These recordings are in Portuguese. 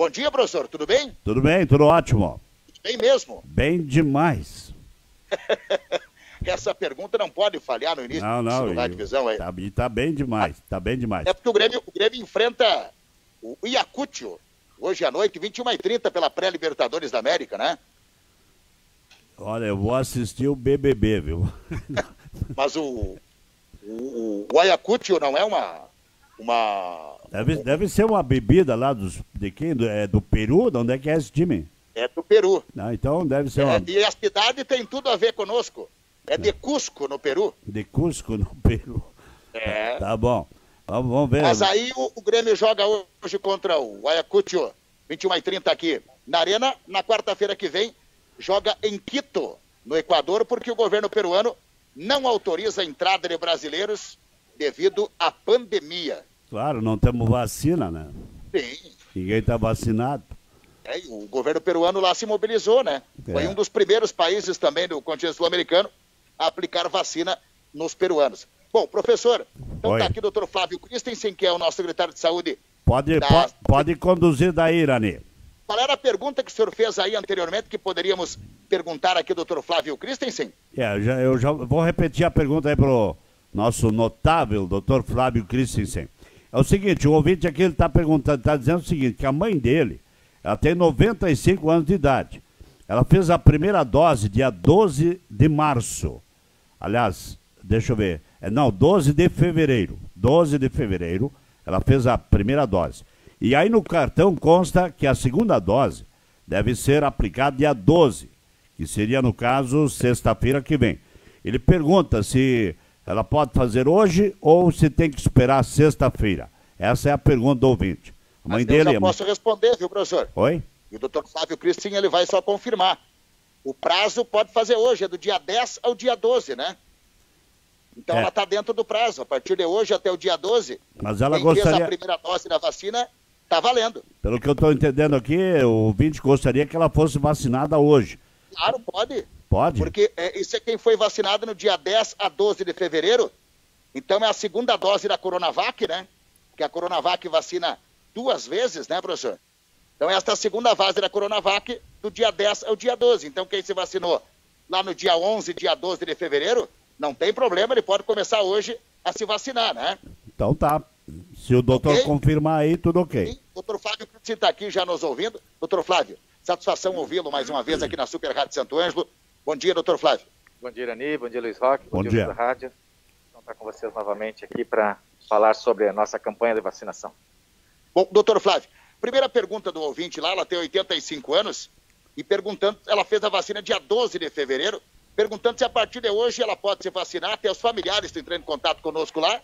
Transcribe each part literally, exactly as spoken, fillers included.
Bom dia, professor, tudo bem? Tudo bem, tudo ótimo. Bem mesmo. Bem demais. Essa pergunta não pode falhar no início Não, não, da divisão aí. Tá, tá bem demais, tá bem demais. É porque o Grêmio, o Grêmio enfrenta o Ayacucho hoje à noite, vinte e uma e trinta, pela pré-Libertadores da América, né? Olha, eu vou assistir o B B B, viu? Mas o, o, o Ayacucho não é uma... uma... Deve, deve ser uma bebida lá dos, de quem? Do, é do Peru? De onde é que é esse time? É do Peru. Não, então deve ser É, uma... e a cidade tem tudo a ver conosco. É de Cusco, no Peru. De Cusco, no Peru. É. Tá bom. Vamos, vamos ver. Mas aí o, o Grêmio joga hoje contra o Ayacucho, vinte e uma e trinta aqui na Arena. Na quarta-feira que vem, joga em Quito, no Equador, porque o governo peruano não autoriza a entrada de brasileiros devido à pandemia. Claro, não temos vacina, né? Sim. Ninguém está vacinado. É, e o governo peruano lá se mobilizou, né? É. Foi um dos primeiros países também do continente sul-americano a aplicar vacina nos peruanos. Bom, professor, então está aqui o doutor Flávio Christensen, que é o nosso secretário de saúde. Pode, da... pode, pode conduzir daí, Irani. Qual era a pergunta que o senhor fez aí anteriormente, que poderíamos perguntar aqui, doutor Flávio Christensen? É, eu já, eu já vou repetir a pergunta aí para o nosso notável doutor Flávio Christensen. É o seguinte, o ouvinte aqui está perguntando, está dizendo o seguinte, que a mãe dele, ela tem noventa e cinco anos de idade. Ela fez a primeira dose dia doze de março. Aliás, deixa eu ver. É, não, doze de fevereiro. doze de fevereiro, ela fez a primeira dose. E aí no cartão consta que a segunda dose deve ser aplicada dia doze, que seria, no caso, sexta-feira que vem. Ele pergunta se ela pode fazer hoje ou se tem que esperar sexta-feira. Essa é a pergunta do ouvinte. A mãe Mas dele eu já é... posso responder, viu, professor? Oi? E o doutor Flávio Christensen, ele vai só confirmar. O prazo pode fazer hoje, é do dia dez ao dia doze, né? Então É. ela está dentro do prazo. A partir de hoje até o dia doze, Mas ela quem fez gostaria... a primeira dose da vacina, está valendo. Pelo que eu estou entendendo aqui, o ouvinte gostaria que ela fosse vacinada hoje. Claro, pode. Pode? Porque é, isso é quem foi vacinado no dia dez a doze de fevereiro. Então é a segunda dose da Coronavac, né? Que a Coronavac vacina duas vezes, né, professor? Então esta é a segunda fase da Coronavac, do dia dez ao dia doze. Então quem se vacinou lá no dia onze, dia doze de fevereiro, não tem problema, ele pode começar hoje a se vacinar, né? Então tá. Se o doutor Ok? confirmar aí, tudo ok. Sim, doutor Flávio está aqui já nos ouvindo. Doutor Flávio, satisfação ouvi-lo mais uma vez aqui na Super Rádio Santo Ângelo. Bom dia, doutor Flávio. Bom dia, Irani. Bom dia, Luiz Roque. Bom Bom, dia. dia, Luiz da Rádio. Então, estar com vocês novamente aqui para falar sobre a nossa campanha de vacinação. Bom, doutor Flávio, primeira pergunta do ouvinte lá, ela tem oitenta e cinco anos, e perguntando, ela fez a vacina dia doze de fevereiro, perguntando se a partir de hoje ela pode se vacinar, até os familiares estão entrando em contato conosco lá,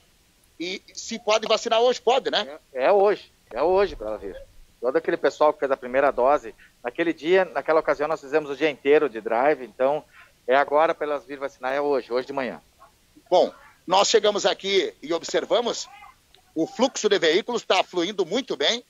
e se pode vacinar hoje, pode, né? É, é hoje, é hoje para ela vir. Todo aquele pessoal que fez a primeira dose, naquele dia, naquela ocasião nós fizemos o dia inteiro de drive, então é agora para elas vir vacinar, é hoje, hoje de manhã. Bom, nós chegamos aqui e observamos, o fluxo de veículos está fluindo muito bem,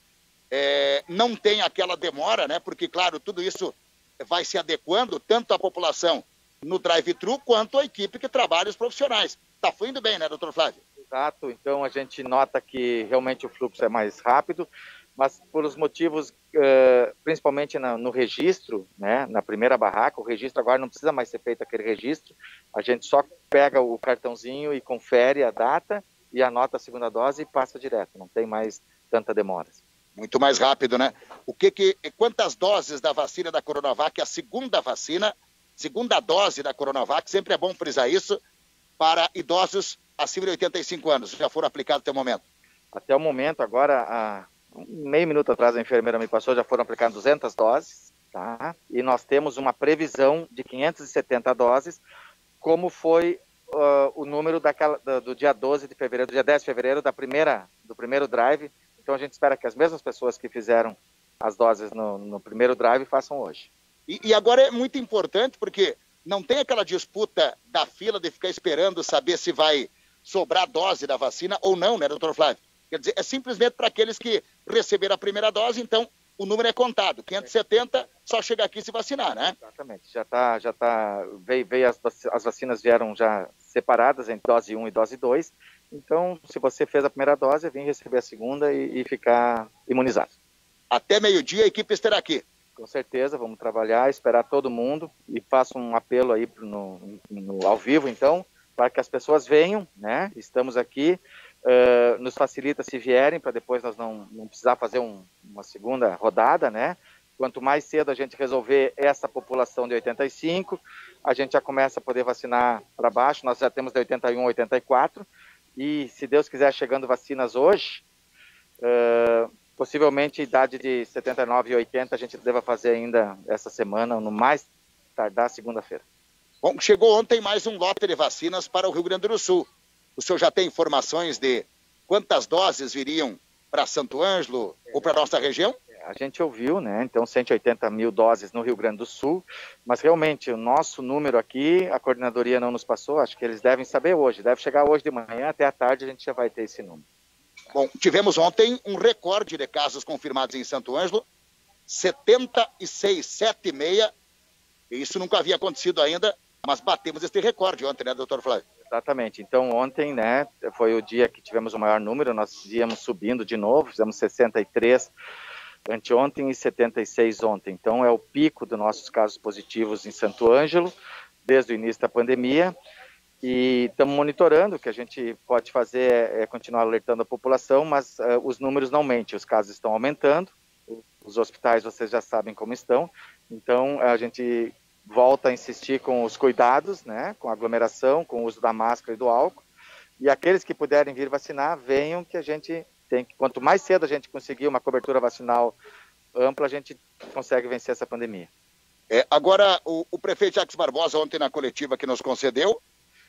é, não tem aquela demora, né? Porque, claro, tudo isso vai se adequando, tanto a população no drive-thru, quanto a equipe que trabalha, os profissionais. Está fluindo bem, né, doutor Flávio? Exato, então a gente nota que realmente o fluxo é mais rápido, mas por os motivos, uh, principalmente na, no registro, né, na primeira barraca, o registro agora não precisa mais ser feito aquele registro, a gente só pega o cartãozinho e confere a data e anota a segunda dose e passa direto, não tem mais tanta demora. Muito mais rápido, né? O que que, quantas doses da vacina da Coronavac, a segunda vacina, segunda dose da Coronavac, sempre é bom frisar isso, para idosos acima de oitenta e cinco anos, já foram aplicados até o momento? Até o momento, agora, há meio minuto atrás a enfermeira me passou, já foram aplicadas duzentas doses, tá? E nós temos uma previsão de quinhentas e setenta doses, como foi uh, o número daquela, do, do dia doze de fevereiro, do dia dez de fevereiro, da primeira, do primeiro drive. Então a gente espera que as mesmas pessoas que fizeram as doses no, no primeiro drive façam hoje. E, e agora é muito importante porque não tem aquela disputa da fila de ficar esperando saber se vai sobrar dose da vacina ou não, né, doutor Flávio? Quer dizer, é simplesmente para aqueles que receberam a primeira dose, então o número é contado. quinhentos e setenta, só chega aqui e se vacinar, né? Exatamente. Já está, já tá, veio, veio as, as vacinas vieram já separadas entre dose um e dose dois. Então, se você fez a primeira dose, vem receber a segunda e, e ficar imunizado. Até meio-dia a equipe estará aqui. Com certeza, vamos trabalhar, esperar todo mundo e faço um apelo aí no, no, ao vivo, então, para que as pessoas venham, né? Estamos aqui, uh, nos facilita se vierem, para depois nós não, não precisar fazer um, uma segunda rodada, né? Quanto mais cedo a gente resolver essa população de oitenta e cinco, a gente já começa a poder vacinar para baixo, nós já temos de oitenta e um a oitenta e quatro, e se Deus quiser, chegando vacinas hoje, uh, possivelmente idade de setenta e nove e oitenta a gente deva fazer ainda essa semana, no mais tardar segunda-feira. Bom, chegou ontem mais um lote de vacinas para o Rio Grande do Sul. O senhor já tem informações de quantas doses viriam para Santo Ângelo ou para a nossa região? A gente ouviu, né? Então, cento e oitenta mil doses no Rio Grande do Sul, mas realmente o nosso número aqui, a coordenadoria não nos passou, acho que eles devem saber hoje, deve chegar hoje de manhã, até à tarde a gente já vai ter esse número. Bom, tivemos ontem um recorde de casos confirmados em Santo Ângelo, setenta e seis, setenta e seis, e isso nunca havia acontecido ainda, mas batemos esse recorde ontem, né, doutor Flávio? Exatamente, então ontem, né, foi o dia que tivemos o maior número, nós íamos subindo de novo, fizemos sessenta e três anteontem e setenta e seis ontem, então é o pico dos nossos casos positivos em Santo Ângelo, desde o início da pandemia. E estamos monitorando, o que a gente pode fazer é, é continuar alertando a população, mas uh, os números não mentem, os casos estão aumentando, os hospitais vocês já sabem como estão, então a gente volta a insistir com os cuidados, né, com a aglomeração, com o uso da máscara e do álcool, e aqueles que puderem vir vacinar, venham, que a gente tem que, quanto mais cedo a gente conseguir uma cobertura vacinal ampla, a gente consegue vencer essa pandemia. É, agora, o, o prefeito Jacques Barbosa, ontem na coletiva que nos concedeu,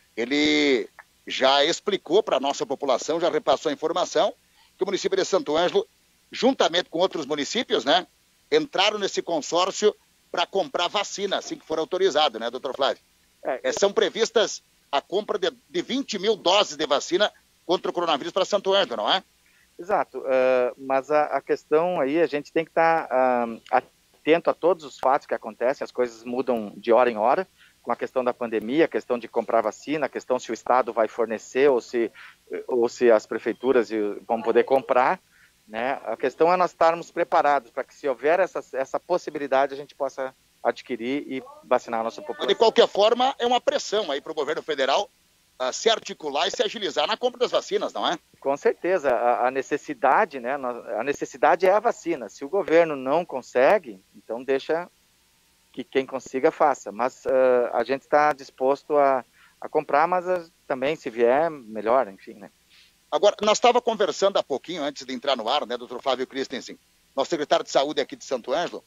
ele já explicou para a nossa população, já repassou a informação, que o município de Santo Ângelo, juntamente com outros municípios, né, entraram nesse consórcio para comprar vacina, assim que for autorizado, né, doutor Flávio? É, é, são previstas a compra de, de vinte mil doses de vacina contra o coronavírus para Santo Ângelo, não é? Exato, uh, mas a, a questão aí, a gente tem que estar tá, uh, atento a todos os fatos que acontecem, as coisas mudam de hora em hora, com a questão da pandemia, a questão de comprar vacina, a questão se o Estado vai fornecer ou se, ou se as prefeituras vão poder comprar, né? A questão é nós estarmos preparados para que, se houver essa, essa possibilidade, a gente possa adquirir e vacinar a nossa população. De qualquer forma, é uma pressão aí para o governo federal uh, se articular e se agilizar na compra das vacinas, não é? Com certeza, a, a necessidade, né? A necessidade é a vacina. Se o governo não consegue, então deixa que quem consiga faça, mas uh, a gente está disposto a, a comprar, mas uh, também, se vier, melhor, enfim, né? Agora, nós estávamos conversando há pouquinho, antes de entrar no ar, né, doutor Flávio Christensen, nosso secretário de saúde aqui de Santo Ângelo,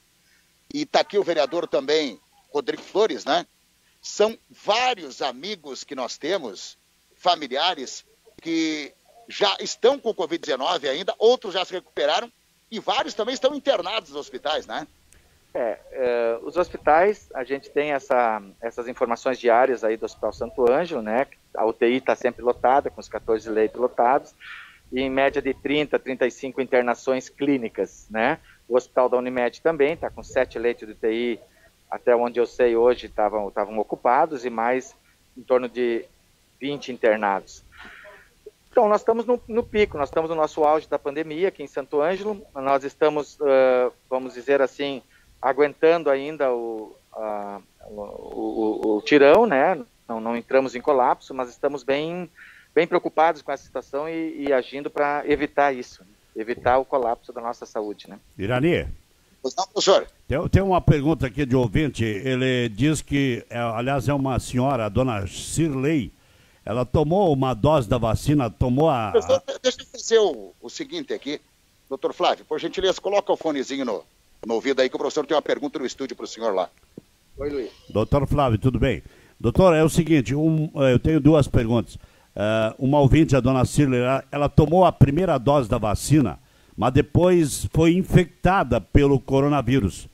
e está aqui o vereador também, Rodrigo Flores, né? São vários amigos que nós temos, familiares, que já estão com covid dezenove ainda, outros já se recuperaram, e vários também estão internados nos hospitais, né? É, é, os hospitais, a gente tem essa, essas informações diárias aí do Hospital Santo Ângelo, né? A U T I está sempre lotada, com os quatorze leitos lotados, e em média de trinta, trinta e cinco internações clínicas, né? O Hospital da Unimed também está com sete leitos de U T I, até onde eu sei hoje estavam estavam ocupados, e mais em torno de vinte internados. Então, nós estamos no, no pico, nós estamos no nosso auge da pandemia aqui em Santo Ângelo, nós estamos, uh, vamos dizer assim, aguentando ainda o, a, o, o, o tirão, né? Não, não entramos em colapso, mas estamos bem, bem preocupados com essa situação e, e agindo para evitar isso, evitar o colapso da nossa saúde, né? Irani, Pois não, professor? Tem, tem uma pergunta aqui de ouvinte, ele diz que, é, aliás, é uma senhora, a dona Cirlei, ela tomou uma dose da vacina, tomou a... Professor, deixa eu fazer o, o seguinte aqui, doutor Flávio, por gentileza, coloca o fonezinho no... no ouvido aí, que o professor tem uma pergunta no estúdio para o senhor lá. Oi, Luiz. Doutor Flávio, tudo bem? Doutor, é o seguinte, um, eu tenho duas perguntas. Uh, uma ouvinte, a dona Cirlei, ela, ela tomou a primeira dose da vacina, mas depois foi infectada pelo coronavírus.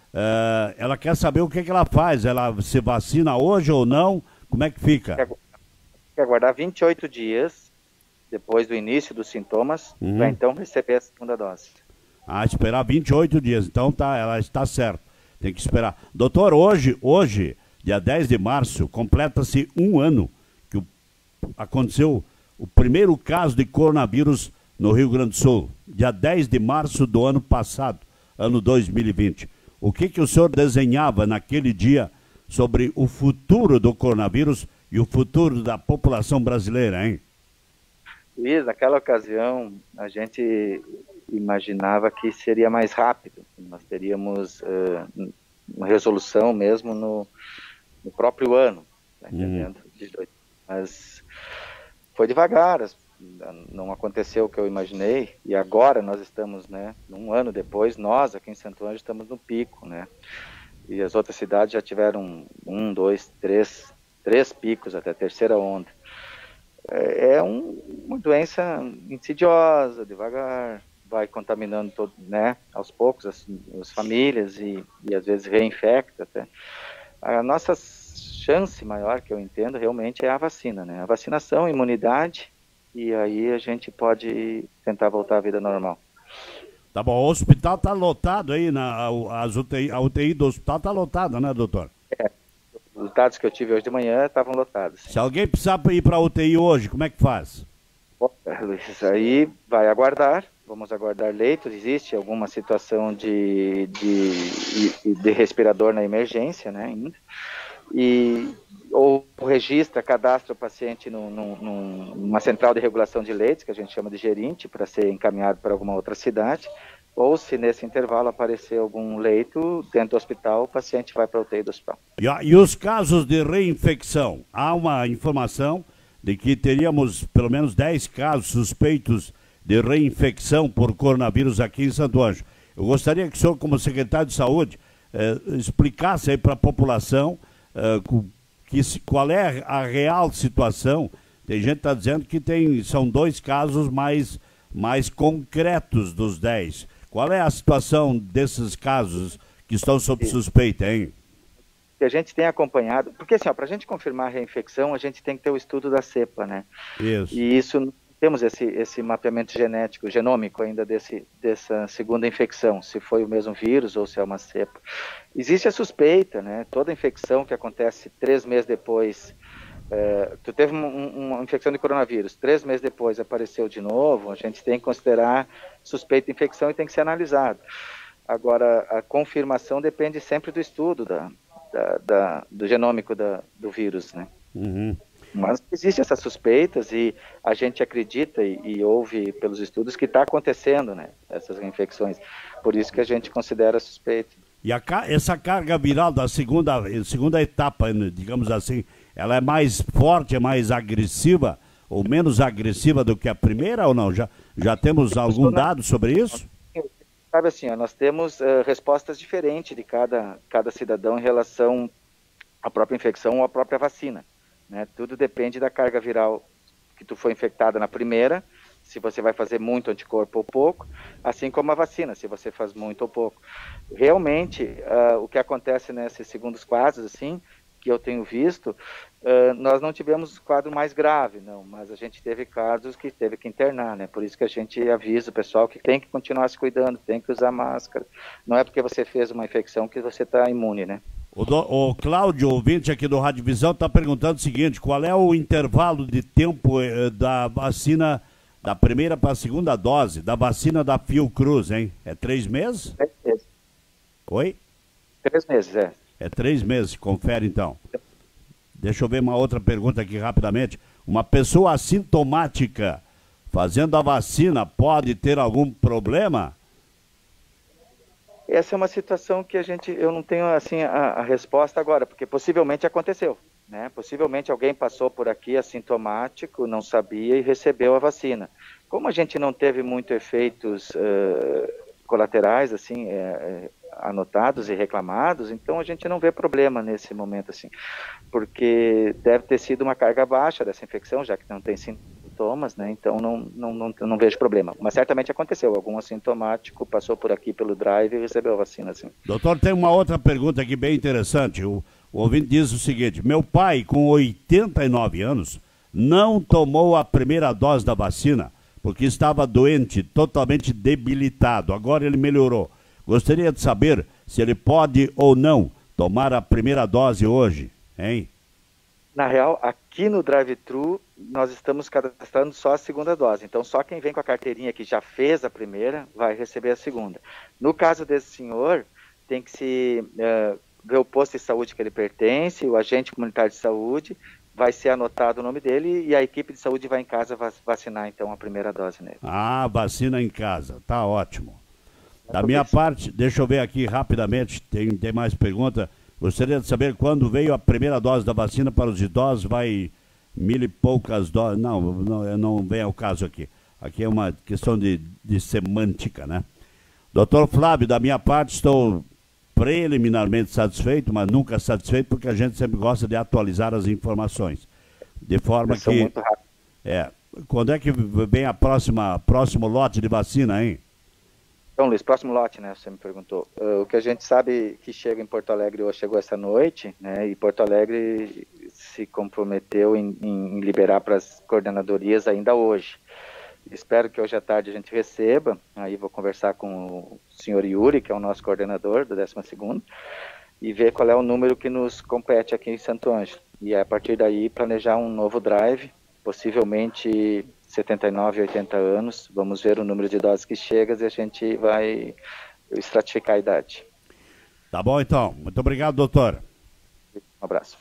Uh, ela quer saber o que, que ela faz, ela se vacina hoje ou não, como é que fica? Quer, quer aguardar vinte e oito dias, depois do início dos sintomas, uhum. para então receber a segunda dose. Ah, esperar vinte e oito dias, então tá, ela está certa, tem que esperar. Doutor, hoje, hoje, dia dez de março, completa-se um ano que o, aconteceu o primeiro caso de coronavírus no Rio Grande do Sul, dia dez de março do ano passado. ano dois mil e vinte. O que, que o senhor desenhava naquele dia sobre o futuro do coronavírus e o futuro da população brasileira, hein? Luiz, naquela ocasião, a gente imaginava que seria mais rápido. Nós teríamos uh, uma resolução mesmo no, no próprio ano, tá entendendo? Uhum. Mas foi devagar, não aconteceu o que eu imaginei, e agora nós estamos, né, um ano depois, nós aqui em Santo Ângelo estamos no pico, né, e as outras cidades já tiveram um, dois, três, três picos até a terceira onda. É, é um, uma doença insidiosa, devagar, vai contaminando todo, né, aos poucos as, as famílias e, e às vezes reinfecta até. A nossa chance maior, que eu entendo, realmente é a vacina, né, a vacinação, a imunidade, e aí a gente pode tentar voltar à vida normal. Tá bom, o hospital tá lotado aí, na, as U T I, a U T I do hospital tá lotada, né, doutor? É, os dados que eu tive hoje de manhã estavam lotados. Sim. Se alguém precisar ir para a U T I hoje, como é que faz? Bom, Luiz, aí vai aguardar, vamos aguardar leitos, existe alguma situação de, de, de respirador na emergência, né, ainda, e ou registra, cadastra o paciente num, num, numa central de regulação de leitos, que a gente chama de gerente, para ser encaminhado para alguma outra cidade, ou se nesse intervalo aparecer algum leito dentro do hospital, o paciente vai para a U T I do hospital. E, e os casos de reinfecção? Há uma informação de que teríamos pelo menos dez casos suspeitos de reinfecção por coronavírus aqui em Santo Ângelo. Eu gostaria que o senhor, como secretário de Saúde, eh, explicasse aí para a população eh, que, qual é a real situação. Tem gente que está dizendo que tem, são dois casos mais, mais concretos dos dez. Qual é a situação desses casos que estão sob suspeita, hein? Que a gente tem acompanhado, porque assim, para a gente confirmar a reinfecção, a gente tem que ter o estudo da cepa, né? Isso. E isso, temos esse, esse mapeamento genético, genômico ainda desse, dessa segunda infecção, se foi o mesmo vírus ou se é uma cepa. Existe a suspeita, né? Toda infecção que acontece três meses depois, é, tu teve uma, uma infecção de coronavírus, três meses depois apareceu de novo, a gente tem que considerar suspeita de infecção e tem que ser analisado. Agora, a confirmação depende sempre do estudo da, da, da, do genômico da, do vírus, né? Uhum. Mas existem essas suspeitas e a gente acredita e, e ouve pelos estudos que está acontecendo, né, essas infecções. Por isso que a gente considera suspeito. E a, essa carga viral da segunda, segunda etapa, digamos assim, ela é mais forte, é mais agressiva ou menos agressiva do que a primeira ou não? Já, já temos algum dado sobre isso? Sabe assim, ó, nós temos uh, respostas diferentes de cada, cada cidadão em relação à própria infecção ou à própria vacina. Né? Tudo depende da carga viral que tu foi infectada na primeira, se você vai fazer muito anticorpo ou pouco, assim como a vacina, se você faz muito ou pouco. Realmente, uh, o que acontece nesses segundos quadros, assim, que eu tenho visto, uh, nós não tivemos quadro mais grave, não, mas a gente teve casos que teve que internar, né? Por isso que a gente avisa o pessoal que tem que continuar se cuidando, tem que usar máscara. Não é porque você fez uma infecção que você está imune, né? O, do, o Cláudio, ouvinte aqui do Rádio Visão, está perguntando o seguinte: qual é o intervalo de tempo eh, da vacina, da primeira para a segunda dose, da vacina da Fiocruz, hein? É três meses? Três meses. Oi? Três meses, é. É três meses, confere então. Deixa eu ver uma outra pergunta aqui rapidamente. Uma pessoa assintomática fazendo a vacina pode ter algum problema? Essa é uma situação que a gente, eu não tenho assim a, a resposta agora, porque possivelmente aconteceu, né? Possivelmente alguém passou por aqui assintomático, não sabia e recebeu a vacina. Como a gente não teve muito efeitos uh, colaterais assim é, é, anotados e reclamados, então a gente não vê problema nesse momento assim, porque deve ter sido uma carga baixa dessa infecção, já que não tem sintomas, né? Então não, não, não, não vejo problema. Mas certamente aconteceu, algum assintomático passou por aqui pelo drive e recebeu a vacina, assim. Doutor, tem uma outra pergunta aqui bem interessante. O, o ouvinte diz o seguinte: meu pai, com oitenta e nove anos, não tomou a primeira dose da vacina porque estava doente, totalmente debilitado. Agora ele melhorou. Gostaria de saber se ele pode ou não tomar a primeira dose hoje, hein? Na real, aqui no drive-thru, nós estamos cadastrando só a segunda dose. Então, só quem vem com a carteirinha que já fez a primeira vai receber a segunda. No caso desse senhor, tem que se uh, ver o posto de saúde que ele pertence, o agente comunitário de saúde, vai ser anotado o nome dele e a equipe de saúde vai em casa vacinar, então, a primeira dose nele. Ah, vacina em casa. Tá ótimo. Da minha parte, deixa eu ver aqui rapidamente, tem, tem mais pergunta. Gostaria de saber quando veio a primeira dose da vacina para os idosos, vai mil e poucas doses. Não, não, não vem ao caso aqui. Aqui é uma questão de, de semântica, né? Doutor Flávio, da minha parte, estou preliminarmente satisfeito, mas nunca satisfeito, porque a gente sempre gosta de atualizar as informações. De forma que... Muito rápido. É, quando é que vem a próxima, próximo lote de vacina, hein? Então, Luiz, próximo lote, né, você me perguntou. Uh, o que a gente sabe que chega em Porto Alegre hoje, chegou essa noite, né, e Porto Alegre se comprometeu em, em liberar para as coordenadorias ainda hoje. Espero que hoje à tarde a gente receba, aí vou conversar com o senhor Yuri, que é o nosso coordenador do décimo segundo, e ver qual é o número que nos compete aqui em Santo Ângelo. E a partir daí planejar um novo drive, possivelmente setenta e nove, oitenta anos, vamos ver o número de doses que chega e a gente vai estratificar a idade. Tá bom, então. Muito obrigado, doutor. Um abraço.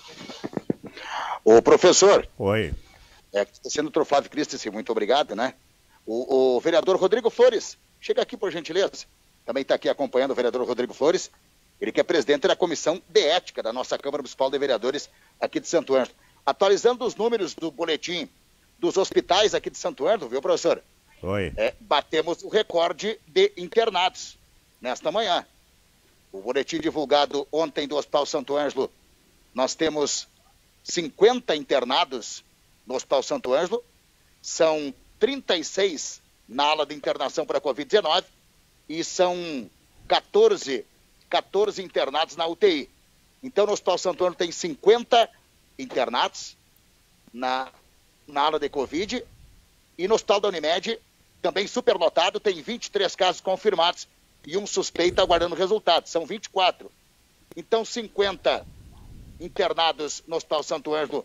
Ô, professor. Oi. É, sendo o doutor Flávio Christensen, muito obrigado, né? O, o vereador Rodrigo Flores, chega aqui, por gentileza. Também está aqui acompanhando o vereador Rodrigo Flores, ele que é presidente da Comissão de Ética da nossa Câmara Municipal de Vereadores aqui de Santo Ângelo. Atualizando os números do boletim dos hospitais aqui de Santo Ângelo, viu, professor? Oi. É, batemos o recorde de internados nesta manhã. O boletim divulgado ontem do Hospital Santo Ângelo, nós temos cinquenta internados no Hospital Santo Ângelo, são trinta e seis na ala de internação para a covid dezenove e são quatorze, quatorze internados na U T I. Então, no Hospital Santo Ângelo tem cinquenta internados na na ala de Covid, e no Hospital da Unimed, também superlotado, tem vinte e três casos confirmados e um suspeito aguardando resultados, são vinte e quatro. Então, cinquenta internados no Hospital Santo Ângelo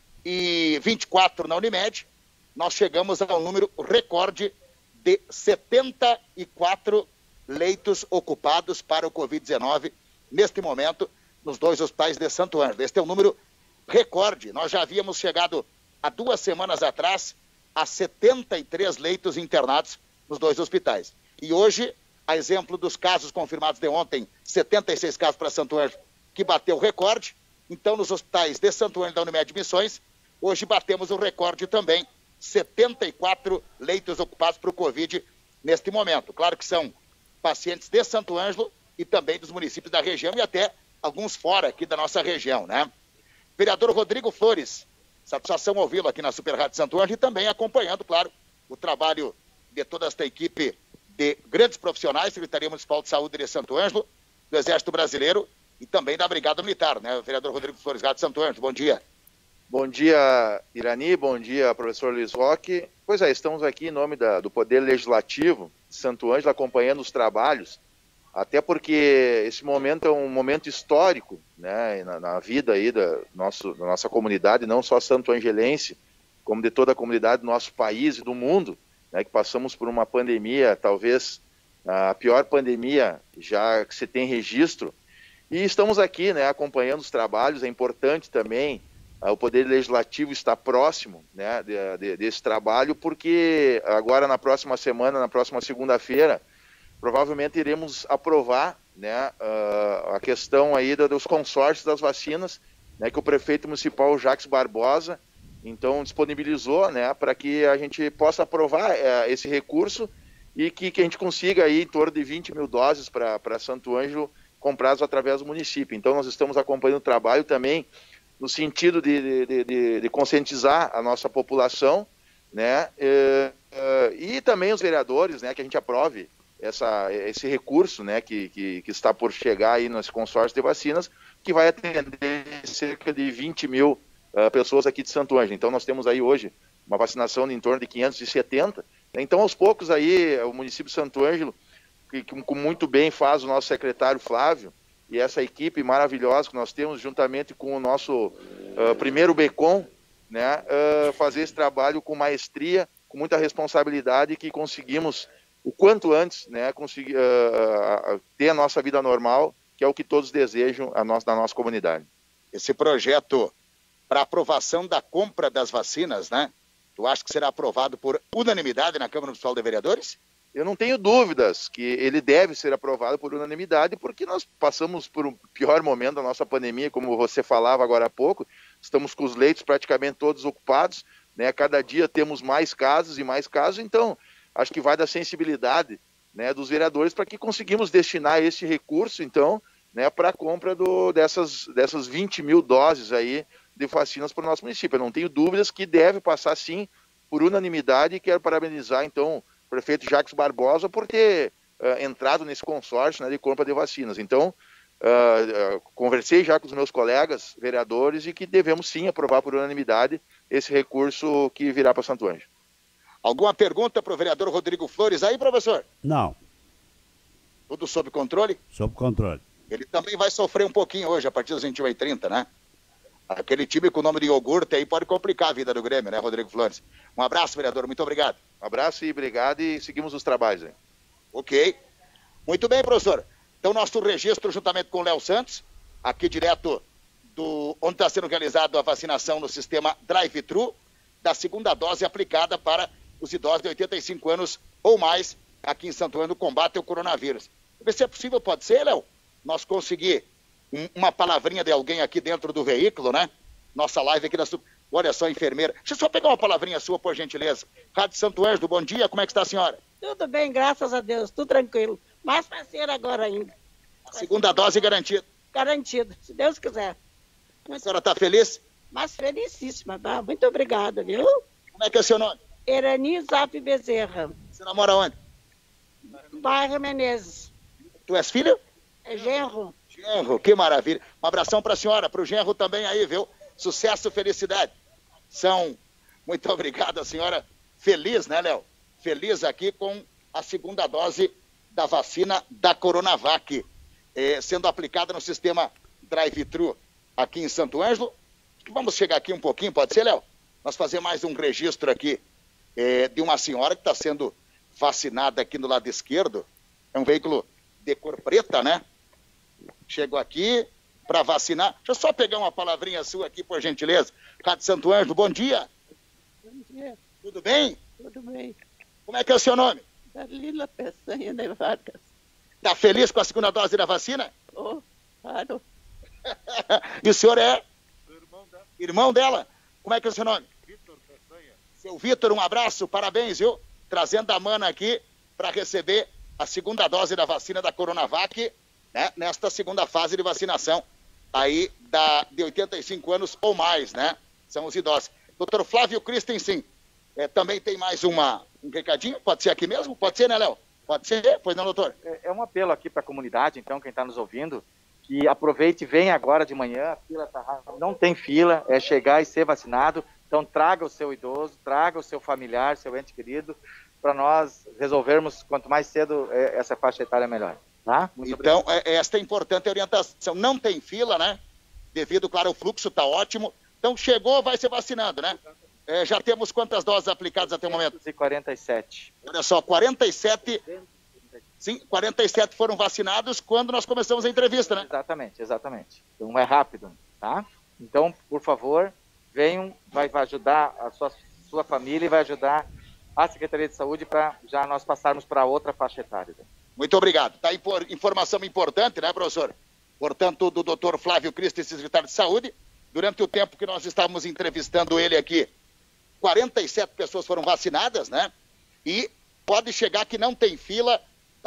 e vinte e quatro na Unimed, nós chegamos ao número recorde de setenta e quatro leitos ocupados para o covid dezenove, neste momento, nos dois hospitais de Santo Ângelo. Este é um número recorde, nós já havíamos chegado há duas semanas atrás, há setenta e três leitos internados nos dois hospitais. E hoje, a exemplo dos casos confirmados de ontem, setenta e seis casos para Santo Ângelo, que bateu o recorde. Então, nos hospitais de Santo Ângelo da Unimed Missões, hoje batemos o recorde também, setenta e quatro leitos ocupados para o Covid neste momento. Claro que são pacientes de Santo Ângelo e também dos municípios da região e até alguns fora aqui da nossa região, né? Vereador Rodrigo Flores, satisfação ouvi-lo aqui na Super Rádio Santo Ângelo e também acompanhando, claro, o trabalho de toda esta equipe de grandes profissionais, Secretaria Municipal de Saúde de Santo Ângelo, do Exército Brasileiro e também da Brigada Militar, né? O vereador Rodrigo Flores, Rádio Santo Ângelo, bom dia. Bom dia, Irani, bom dia, professor Luiz Roque. Pois é, estamos aqui em nome da, do Poder Legislativo de Santo Ângelo acompanhando os trabalhos, até porque esse momento é um momento histórico, né, na, na vida aí da, nosso, da nossa comunidade, não só santo-angelense, como de toda a comunidade do nosso país e do mundo, né, que passamos por uma pandemia, talvez a pior pandemia já que se tem registro, e estamos aqui, né, acompanhando os trabalhos. É importante também uh, o Poder Legislativo estar próximo, né, de, de, desse trabalho, porque agora na próxima semana, na próxima segunda-feira, provavelmente iremos aprovar, né, uh, a questão aí da, dos consórcios das vacinas, né, que o prefeito municipal Jacques Barbosa então disponibilizou, né, para que a gente possa aprovar uh, esse recurso e que, que a gente consiga aí em torno de vinte mil doses para Santo Ângelo comprados através do município. Então nós estamos acompanhando o trabalho também no sentido de, de, de, de conscientizar a nossa população, né, e, e também os vereadores, né, que a gente aprove Essa, esse recurso, né, que, que, que está por chegar aí nesse consórcio de vacinas, que vai atender cerca de vinte mil uh, pessoas aqui de Santo Ângelo. Então nós temos aí hoje uma vacinação de em torno de quinhentos e setenta. Então aos poucos aí o município de Santo Ângelo, que, que muito bem faz o nosso secretário Flávio, e essa equipe maravilhosa que nós temos, juntamente com o nosso uh, primeiro Becom, né, uh, fazer esse trabalho com maestria, com muita responsabilidade, que conseguimos, o quanto antes, né, conseguir, uh, uh, ter a nossa vida normal, que é o que todos desejam a nossa, na nossa comunidade. Esse projeto para aprovação da compra das vacinas, né? Tu acha que será aprovado por unanimidade na Câmara Municipal de Vereadores? Eu não tenho dúvidas que ele deve ser aprovado por unanimidade, porque nós passamos por um pior momento da nossa pandemia, como você falava agora há pouco. Estamos com os leitos praticamente todos ocupados, né? Cada dia temos mais casos e mais casos, então acho que vai da sensibilidade, né, dos vereadores para que conseguimos destinar esse recurso, então, né, para a compra do, dessas, dessas vinte mil doses aí de vacinas para o nosso município. Eu não tenho dúvidas que deve passar, sim, por unanimidade, e quero parabenizar, então, o prefeito Jacques Barbosa por ter uh, entrado nesse consórcio, né, de compra de vacinas. Então, uh, uh, conversei já com os meus colegas vereadores e que devemos, sim, aprovar por unanimidade esse recurso que virá para Santo Ângelo. Alguma pergunta para o vereador Rodrigo Flores aí, professor? Não. Tudo sob controle? Sob controle. Ele também vai sofrer um pouquinho hoje, a partir das vinte e uma e trinta, né? Aquele time com o nome de iogurte aí pode complicar a vida do Grêmio, né, Rodrigo Flores? Um abraço, vereador, muito obrigado. Um abraço e obrigado, e seguimos os trabalhos aí. Ok. Muito bem, professor. Então, nosso registro, juntamente com o Léo Santos, aqui direto do onde está sendo realizada a vacinação no sistema Drive-Thru, da segunda dose aplicada para os idosos de oitenta e cinco anos ou mais, aqui em Santo Ângelo, no combate ao coronavírus. Vê se é possível, pode ser, Léo, nós conseguir um, uma palavrinha de alguém aqui dentro do veículo, né? Nossa live aqui da... Olha só, enfermeira. Deixa eu só pegar uma palavrinha sua, por gentileza. Rádio Santo Ângelo, bom dia, como é que está a senhora? Tudo bem, graças a Deus, tudo tranquilo. Mais parceira agora ainda. A segunda dose garantida. Garantido, se Deus quiser. A senhora está feliz? Mas felicíssima, tá? Muito obrigada, viu? Como é que é o seu nome? Erani Zap Bezerra. Você namora onde? Bairro Menezes. Tu és filho? É genro. Genro, que maravilha. Um abração para a senhora, para o genro também aí, viu? Sucesso, felicidade. São, muito obrigado, a senhora. Feliz, né, Léo? Feliz aqui com a segunda dose da vacina da Coronavac, eh, sendo aplicada no sistema Drive-Thru aqui em Santo Ângelo. Vamos chegar aqui um pouquinho, pode ser, Léo? Nós fazer mais um registro aqui eh, de uma senhora que está sendo vacinada aqui no lado esquerdo. É um veículo de cor preta, né? Chego aqui para vacinar. Deixa eu só pegar uma palavrinha sua aqui, por gentileza. Rádio Santo Ângelo, bom dia. Bom dia. Tudo bem? Tudo bem. Como é que é o seu nome? Dalila Peçanha de Vargas. Está feliz com a segunda dose da vacina? Oh, claro. E o senhor é? Irmão dela. Irmão dela? Como é que é o seu nome? Vitor Peçanha. Seu Vitor, um abraço, parabéns, viu? Trazendo a mana aqui para receber a segunda dose da vacina da Coronavac, né? Nesta segunda fase de vacinação aí da, de oitenta e cinco anos ou mais, né? São os idosos. Doutor Flávio Christensen, é, também tem mais uma, um recadinho? Pode ser aqui mesmo? Pode ser, né, Léo? Pode ser? Pois não, doutor? É, é um apelo aqui para a comunidade, então, quem está nos ouvindo, que aproveite e venha agora de manhã, a fila tá rápida, não tem fila, é chegar e ser vacinado. Então, traga o seu idoso, traga o seu familiar, seu ente querido, para nós resolvermos, quanto mais cedo essa faixa etária, melhor. Tá? Muito então, é, esta é importante orientação. Não tem fila, né? Devido, claro, ao fluxo está ótimo. Então, chegou, vai ser vacinando, né? É, já temos quantas doses aplicadas até o momento? duzentos e quarenta e sete. Olha só, quarenta e sete... Sim, quarenta e sete foram vacinados quando nós começamos a entrevista, né? Exatamente, exatamente. Então, é rápido, tá? Então, por favor, venham, vai, vai ajudar a sua, sua família e vai ajudar a Secretaria de Saúde para já nós passarmos para outra faixa etária. Muito obrigado. Está aí por informação importante, né, professor? Portanto, do doutor Flávio Christensen, secretário de Saúde, durante o tempo que nós estávamos entrevistando ele aqui, quarenta e sete pessoas foram vacinadas, né? E pode chegar que não tem fila.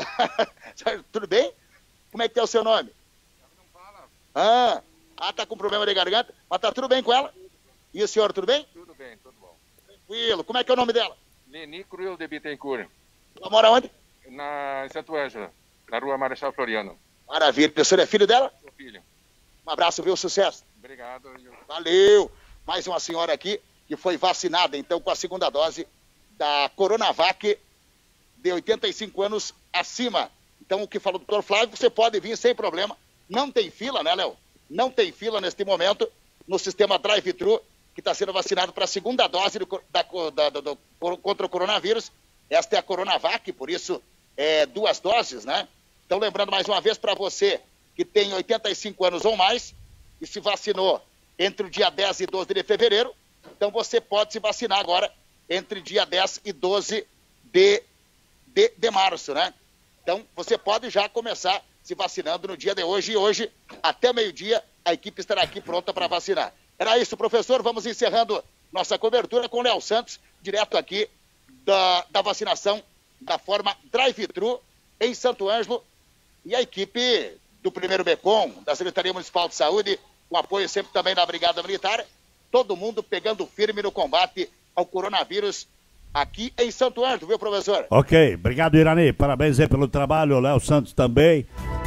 Tudo bem? Como é que é o seu nome? Não fala. Ah, ah, tá com problema de garganta, mas tá tudo bem com ela? E o senhor, tudo bem? Tudo bem, tudo bom. Tranquilo. Como é que é o nome dela? Leni Cruel de Bittencourt. Ela mora onde? Na Santo Ângelo, na rua Marechal Floriano. Maravilha. O senhor é filho dela? Sou filho. Um abraço, viu? Sucesso. Obrigado. Valeu. Mais uma senhora aqui que foi vacinada, então, com a segunda dose da Coronavac de oitenta e cinco anos acima. Então, o que falou o doutor Flávio, você pode vir sem problema não tem fila, né, Léo? Não tem fila neste momento no sistema drive-thru, que está sendo vacinado para a segunda dose do, da, da, do, do, contra o coronavírus. Esta é a Coronavac, por isso é duas doses, né? Então, lembrando mais uma vez para você que tem oitenta e cinco anos ou mais e se vacinou entre o dia dez e doze de fevereiro, então você pode se vacinar agora entre dia dez e doze de, de, de março, né? Então, você pode já começar se vacinando no dia de hoje, e hoje, até meio-dia, a equipe estará aqui pronta para vacinar. Era isso, professor. Vamos encerrando nossa cobertura com o Léo Santos, direto aqui da, da vacinação da forma drive-thru em Santo Ângelo, e a equipe do primeiro BECOM, da Secretaria Municipal de Saúde, com apoio sempre também da Brigada Militar, todo mundo pegando firme no combate ao coronavírus aqui em Santo Ângelo, viu, professor? Ok, obrigado, Irani. Parabéns aí pelo trabalho, o Léo Santos também.